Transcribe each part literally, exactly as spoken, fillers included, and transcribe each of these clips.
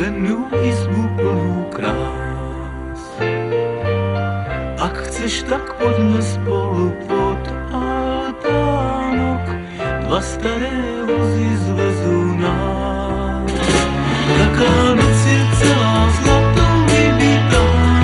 zemnú izbu plnú krás. Ak chceš, tak poďme spolu pod altánok, dva staré vozy zvezú nás. Taká noc je celá zlatou vybitá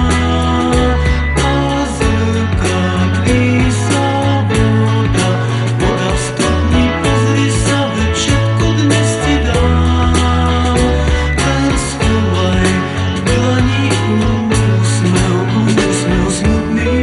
a zrkadlí sa voda. Voda v studni, pozri sa, veď všetko dnes ti dám. Len schovaj v dlani úsmev, úsmev smutný.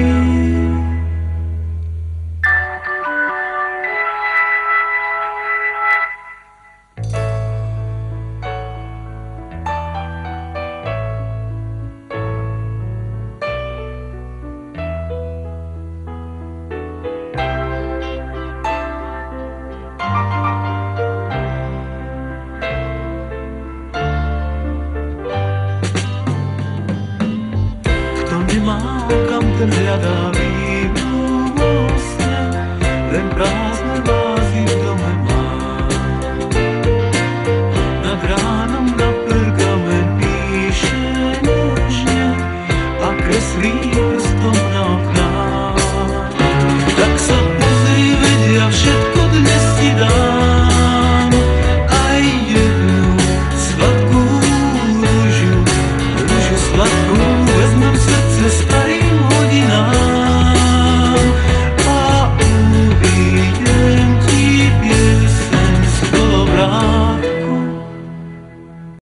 Kto nemá kam, ten hľadá